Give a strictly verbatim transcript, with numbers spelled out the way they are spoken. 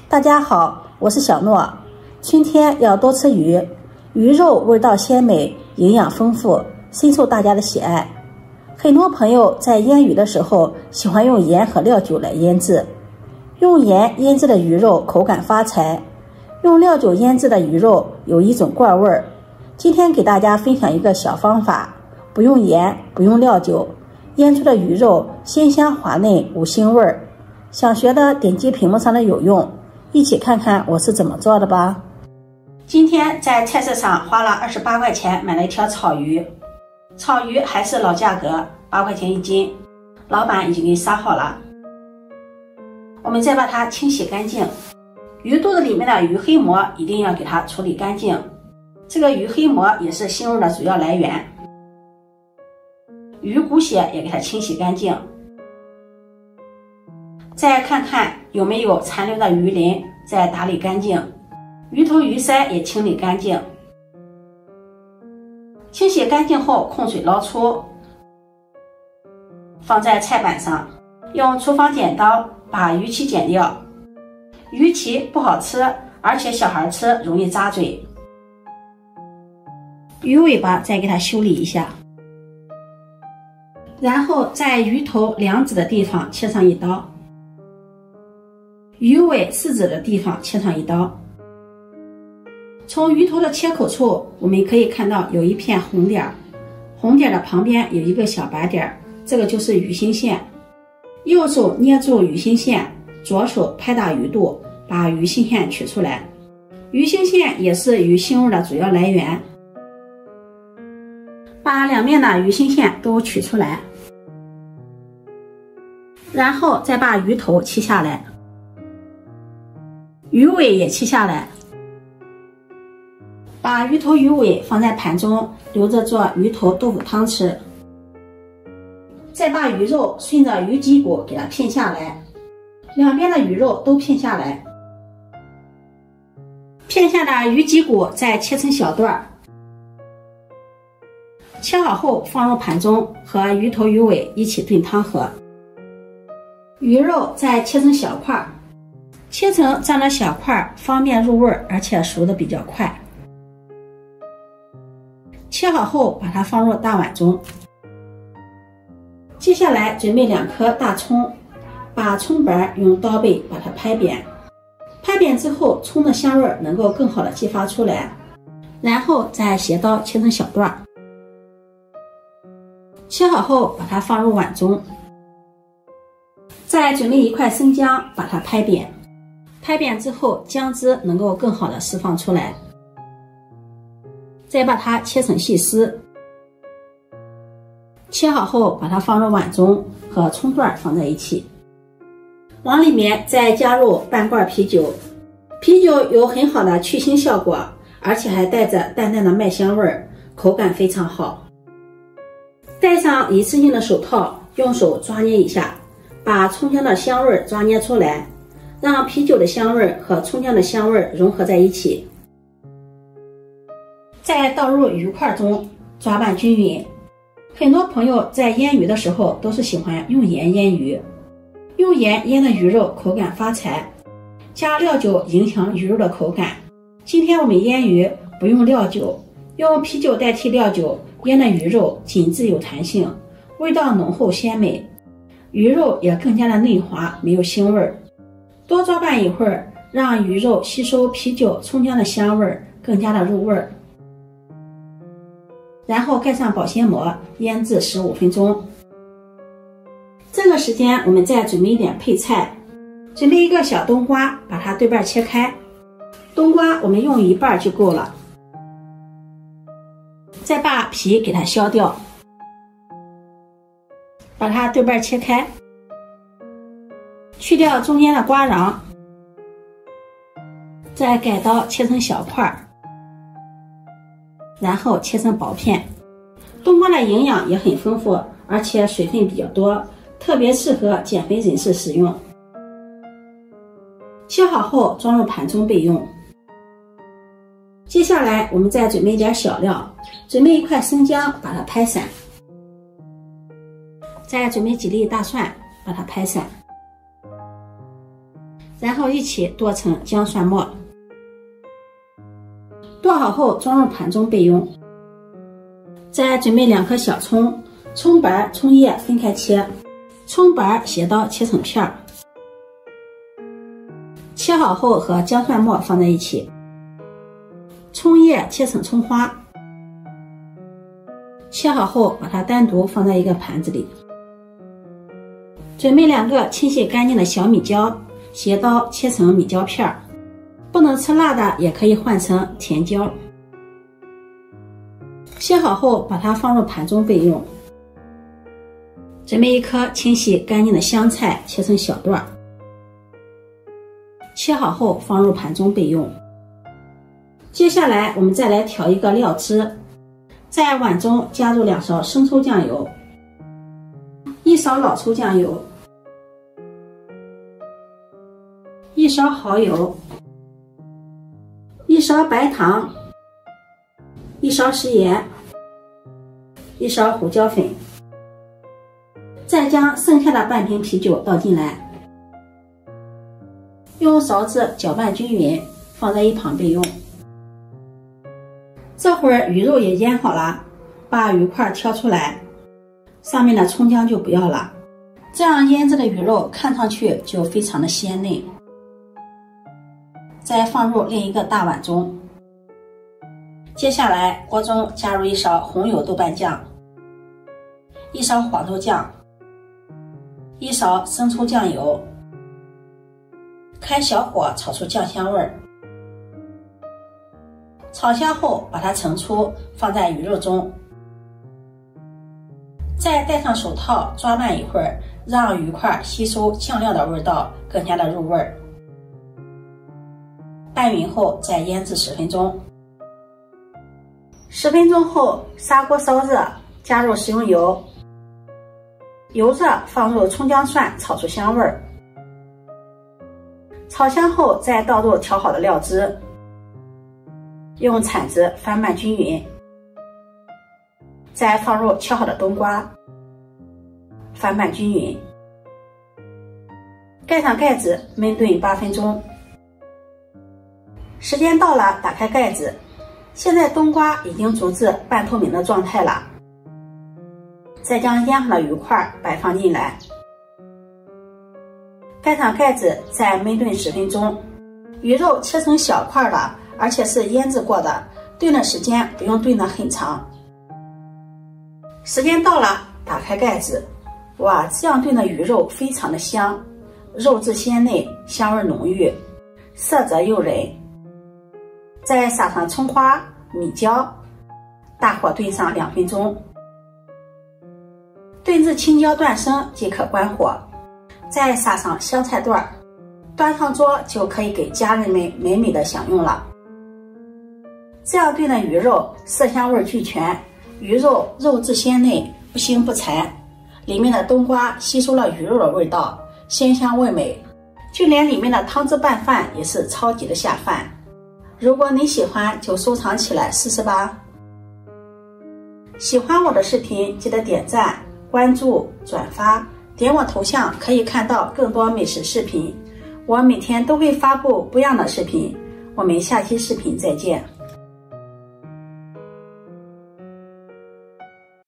大家好，我是小诺。春天要多吃鱼，鱼肉味道鲜美，营养丰富，深受大家的喜爱。很多朋友在腌鱼的时候喜欢用盐和料酒来腌制，用盐腌制的鱼肉口感发柴，用料酒腌制的鱼肉有一种怪味儿。今天给大家分享一个小方法，不用盐，不用料酒，腌出的鱼肉鲜香滑嫩，无腥味儿。想学的点击屏幕上的有用，一起看看我是怎么做的吧。今天在菜市场花了二十八块钱买了一条草鱼，草鱼还是老价格，八块钱一斤，老板已经给杀好了。我们再把它清洗干净，鱼肚子里面的鱼黑膜一定要给它处理干净，这个鱼黑膜也是腥味的主要来源。鱼骨血也给它清洗干净，再看看有没有残留的鱼鳞，再打理干净。鱼头鱼鳃也清理干净。清洗干净后控水捞出，放在菜板上，用厨房剪刀把鱼鳍剪掉。鱼鳍不好吃，而且小孩吃容易扎嘴。鱼尾巴再给它修理一下，然后在鱼头两指的地方切上一刀，鱼尾四指的地方切上一刀。从鱼头的切口处，我们可以看到有一片红点，红点的旁边有一个小白点，这个就是鱼心线。右手捏住鱼心线，左手拍打鱼肚，把鱼心线取出来。鱼心线也是鱼腥味的主要来源。把两面的鱼心线都取出来，然后再把鱼头切下来，鱼尾也切下来。把鱼头鱼尾放在盘中，留着做鱼头豆腐汤吃。再把鱼肉顺着鱼脊骨给它片下来，两边的鱼肉都片下来。片下的鱼脊骨再切成小段，切好后放入盘中，和鱼头鱼尾一起炖汤喝。鱼肉再切成小块，切成这样的小块方便入味，而且熟的比较快。切好后把它放入大碗中。接下来准备两颗大葱，把葱白用刀背把它拍扁，拍扁之后葱的香味能够更好的激发出来，然后再斜刀切成小段。切好后把它放入碗中，再准备一块生姜，把它拍扁，拍扁之后姜汁能够更好的释放出来。再把它切成细丝，切好后把它放入碗中，和葱段放在一起。往里面再加入半罐啤酒，啤酒有很好的去腥效果，而且还带着淡淡的麦香味，口感非常好。戴上一次性的手套，用手抓捏一下，把葱姜的香味抓捏出来，让啤酒的香味和葱姜的香味融合在一起。再倒入鱼块中，抓拌均匀。很多朋友在腌鱼的时候都是喜欢用盐腌鱼，用盐腌的鱼肉口感发柴，加料酒影响鱼肉的口感。今天我们腌鱼不用料酒，用啤酒代替料酒腌的鱼肉紧致有弹性，味道浓厚鲜美，鱼肉也更加的嫩滑，没有腥味。多抓拌一会儿，让鱼肉吸收啤酒、葱姜的香味，更加的入味。然后盖上保鲜膜，腌制十五分钟。这个时间我们再准备一点配菜，准备一个小冬瓜，把它对半切开，冬瓜我们用一半就够了。再把皮给它削掉，把它对半切开，去掉中间的瓜瓤，再改刀切成小块，然后切成薄片。冬瓜的营养也很丰富，而且水分比较多，特别适合减肥人士食用。切好后装入盘中备用。接下来我们再准备一点小料，准备一块生姜，把它拍散，再准备几粒大蒜，把它拍散，然然后一起剁成姜蒜末。剁好后装入盘中备用。再准备两颗小葱，葱白、葱叶分开切，葱白斜刀切成片儿。切好后和姜蒜末放在一起，葱叶切成葱花。切好后把它单独放在一个盘子里。准备两个清洗干净的小米椒，斜刀切成米椒片儿。不能吃辣的也可以换成甜椒。切好后把它放入盘中备用。准备一颗清洗干净的香菜，切成小段，切好后放入盘中备用。接下来我们再来调一个料汁，在碗中加入两勺生抽酱油，一勺老抽酱油，一勺蚝油，一勺白糖，一勺食盐，一勺胡椒粉，再将剩下的半瓶啤酒倒进来，用勺子搅拌均匀，放在一旁备用。这会儿鱼肉也腌好了，把鱼块挑出来，上面的葱姜就不要了，这样腌制的鱼肉看上去就非常的鲜嫩。再放入另一个大碗中。接下来锅中加入一勺红油豆瓣酱，一勺黄豆酱，一勺生抽酱油，开小火炒出酱香味儿。炒香后把它盛出，放在鱼肉中。再戴上手套抓拌一会儿，让鱼块吸收酱料的味道，更加的入味儿。拌匀后再腌制十分钟。十分钟后，砂锅烧热，加入食用油，油热放入葱姜蒜，炒出香味儿。炒香后再倒入调好的料汁，用铲子翻拌均匀，再放入切好的冬瓜，翻拌均匀，盖上盖子焖炖八分钟。时间到了，打开盖子，现在冬瓜已经逐至半透明的状态了。再将腌好的鱼块摆放进来，盖上盖子，再焖炖十分钟。鱼肉切成小块的，而且是腌制过的，炖的时间不用炖得很长。时间到了，打开盖子，哇，这样炖的鱼肉非常的香，肉质鲜嫩，香味浓郁，色泽诱人。再撒上葱花、米椒，大火炖上两分钟，炖至青椒断生即可关火。再撒上香菜段，端上桌就可以给家人们美美的享用了。这样炖的鱼肉色香味俱全，鱼肉肉质鲜嫩，不腥不柴，里面的冬瓜吸收了鱼肉的味道，鲜香味美，就连里面的汤汁拌饭也是超级的下饭。如果你喜欢，就收藏起来试试吧。喜欢我的视频，记得点赞、关注、转发，点我头像可以看到更多美食视频。我每天都会发布不一样的视频，我们下期视频再见。